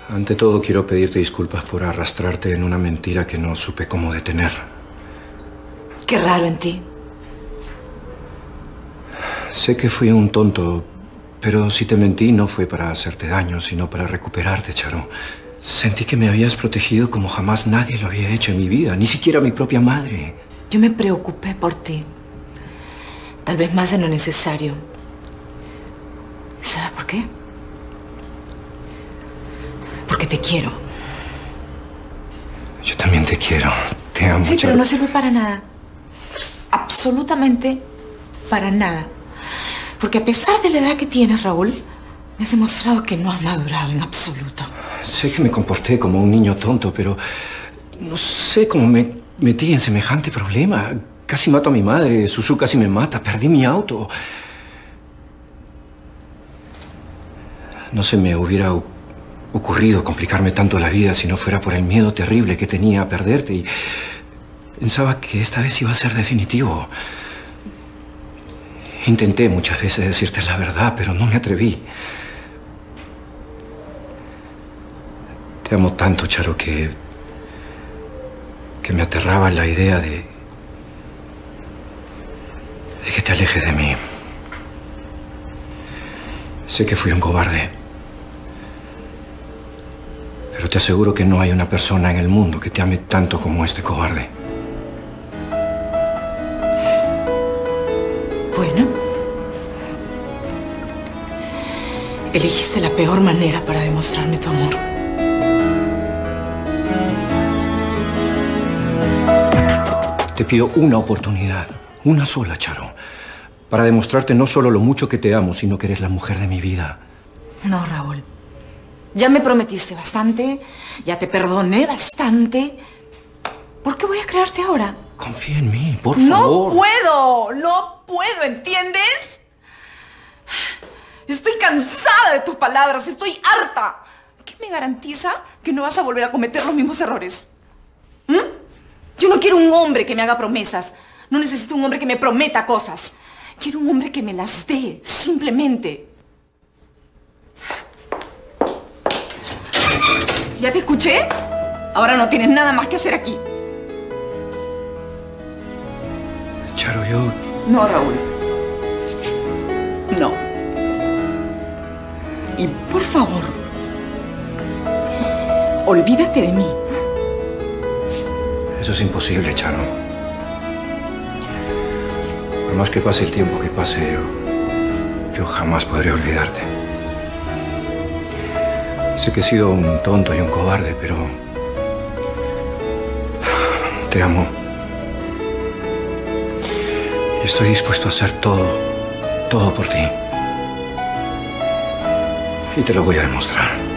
Ante todo, quiero pedirte disculpas por arrastrarte en una mentira que no supe cómo detener. Qué raro en ti. Sé que fui un tonto, pero si te mentí no fue para hacerte daño, sino para recuperarte, Charo. Sentí que me habías protegido como jamás nadie lo había hecho en mi vida, ni siquiera mi propia madre. Yo me preocupé por ti. Tal vez más de lo necesario. ¿Sabes por qué? Porque te quiero. Yo también te quiero. Te amo, sí, Charo. pero no sirve para nada. Absolutamente para nada. Porque a pesar de la edad que tienes, Raúl, me has demostrado que no has madurado en absoluto. Sé que me comporté como un niño tonto, pero no sé cómo me metí en semejante problema. Casi mato a mi madre, Susu casi me mata, perdí mi auto. No se me hubiera ocurrido complicarme tanto la vida si no fuera por el miedo terrible que tenía a perderte y pensaba que esta vez iba a ser definitivo. Intenté muchas veces decirte la verdad, pero no me atreví. Te amo tanto, Charo, que me aterraba la idea de que te alejes de mí. Sé que fui un cobarde, pero te aseguro que no hay una persona en el mundo que te ame tanto como este cobarde. Bueno, elegiste la peor manera para demostrarme tu amor. Te pido una oportunidad, una sola, Charo, para demostrarte no solo lo mucho que te amo, sino que eres la mujer de mi vida. No, Raúl. Ya me prometiste bastante, ya te perdoné bastante. ¿Por qué voy a crearte ahora? Confía en mí, por favor. No puedo, ¿entiendes? Estoy cansada de tus palabras, estoy harta. ¿Qué me garantiza que no vas a volver a cometer los mismos errores? Yo no quiero un hombre que me haga promesas. No necesito un hombre que me prometa cosas. Quiero un hombre que me las dé, simplemente. ¿Ya te escuché? Ahora no tienes nada más que hacer aquí. Charo, yo... No, Raúl. No. Y por favor, olvídate de mí. Eso es imposible, Charo. Por más que pase el tiempo que pase, yo jamás podré olvidarte. Sé que he sido un tonto y un cobarde, pero... te amo. Y estoy dispuesto a hacer todo por ti. Y te lo voy a demostrar.